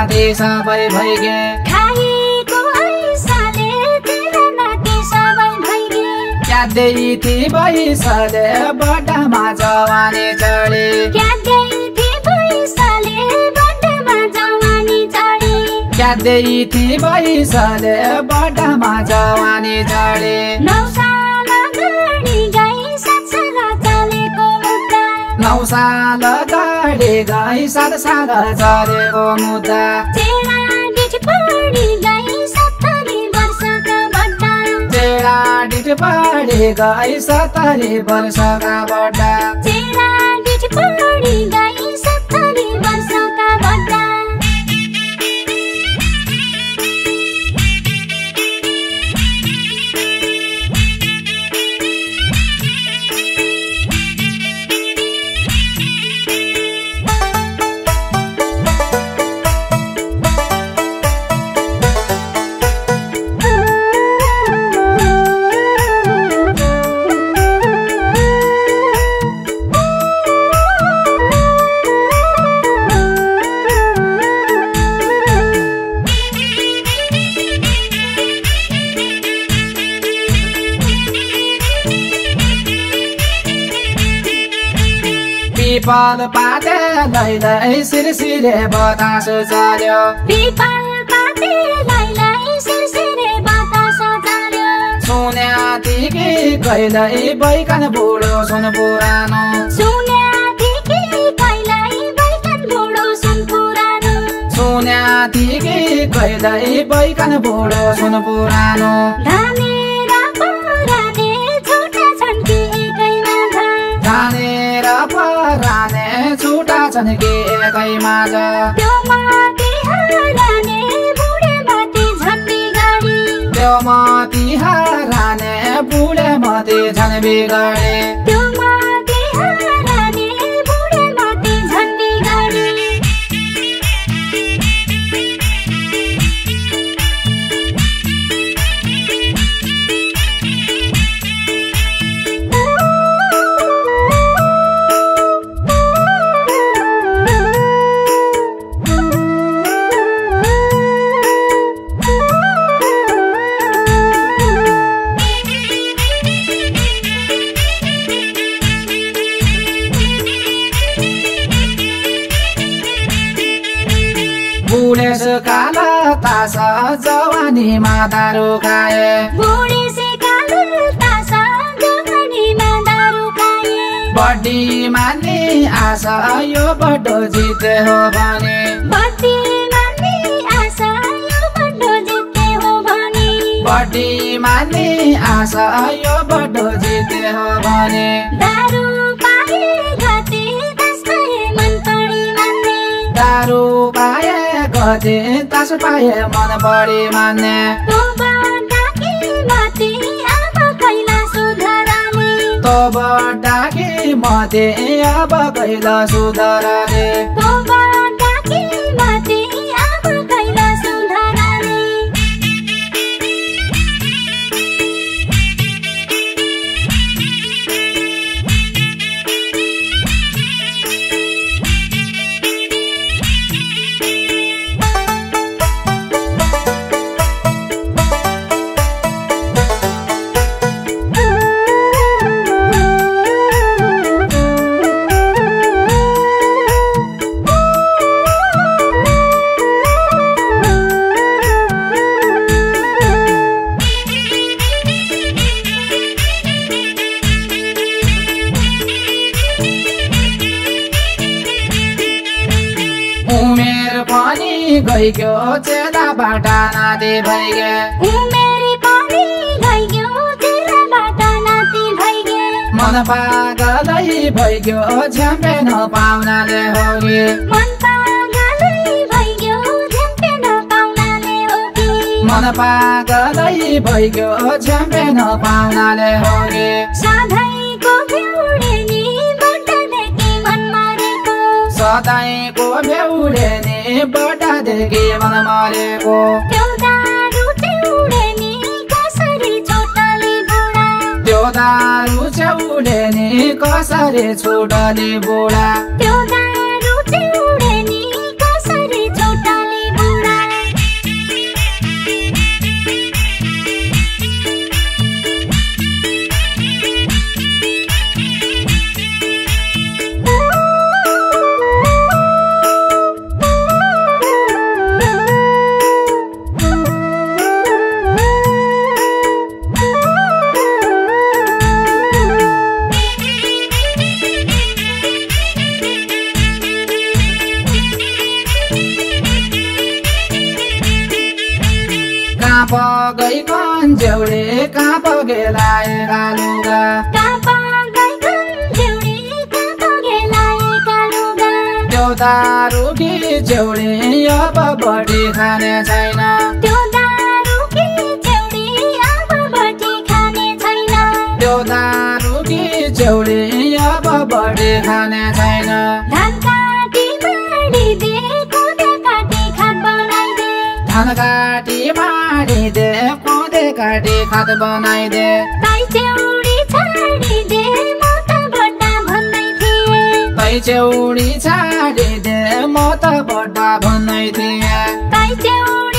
नाति सबै भइगे खाएको ऐसाले तेरा नाति सबै भइगे क्यादै थी बैसले बड्डामा जवानी चढे क्यादै थी बैसले बड्डामा जवानी चढे क्यादै थी बैसले बड्डामा जवानी चढे 9 साल अगाडि गई 7 साल चलेको मुद्दा 9 साल अगाडि गई 7 साल चलेको मुद्दा चेडा डिठ पढी गई 70 वर्षका बड्डा चेडा डिठ पढी गई 70 वर्षका बड्डा चेडा डिठ पढी गई 70 वर्षका बड्डा पिपल पाते लैलै सिरसिरे बतास चल्यो पिपल पाते लैलै सिरसिरे बतास चल्यो सुन्यादेखि कहिल्यै बैकन बुढो सुन पुरानो सुन्यादेखि कहिल्यै बैकन बुढो सुन पुरानो सुन्यादेखि कहिल्यै बैकन बुढो सुन पुरानो धानेर पराने छुटा छन् कि एकैमा धानेर पराने छुटा छन् कि एकैमा त्यो माथि हराने बुढे माथि झन् बिगाडी त्यो माथि हराने बुढे माथि झन् बिगाडे त्यो माथि हराने बुढे माथि झन् बिगाडी बुढेसकाल तास जवानीमा दारू खाए बुढेसकाल तास जवानीमा दारू खाए बड्डी मान्ने आशा यो बड्डो जिते हो भने बड्डी मान्ने आशा यो बड्डो जिते हो भने बड्डी मान्ने आशा यो बड्डो जिते हो भने दारू पाए गते तास पाए मन पढी मान्ने दारू पाए गते तास पाए मन बढी मान्ने तोबडाकी माथि अब कैला सुधारने तोबडाकी माथि अब कैला सुधारने तोबडाकी माथि अब कैला सुधारने गइग्यो चेलाबाट नाति भइगे उमेर पनि गइग्यो चेलाबाट नाति भइगे मन पागलै भइग्यो झ्याम्पे नपाउनाले होगी मन पागलै भइग्यो झ्याम्पे नपाउनाले होगी मन पागलै भइग्यो झ्याम्पे नपाउनाले होगी सधैँको बेउडे नि बड्डादेखि मन मरेको सधैँको बेउडे नि बड्डादेखि मन मरेको त्यो दारू चेउडे नि कसरी छोटली बुढा त्यो दारू चेउडे नि कसरी छोटली बुढा त्यो दारू चेउडे नि कसरी छोटली गइकन जेउडे काप गेलाए कालुगा कापा गइकन जेउडे काप गेलाए कालुगा देउदा रुखी जेउडे अब बढी खाने छैन देउदा रुखी जेउडे अब बढी खाने छैन देउदा रुखी जेउडे अब बढी खाने छैन धान काटी माडिदे कोदे काटी खात बनाइदे धान काटी माडिदे कोदे काटी खात बनाइदे ताई चौडी छाडिदे म त बड्डा भन्दै थिए ताई चौडी छाडिदे म त बड्डा भन्दै थिएँ ताई चौडी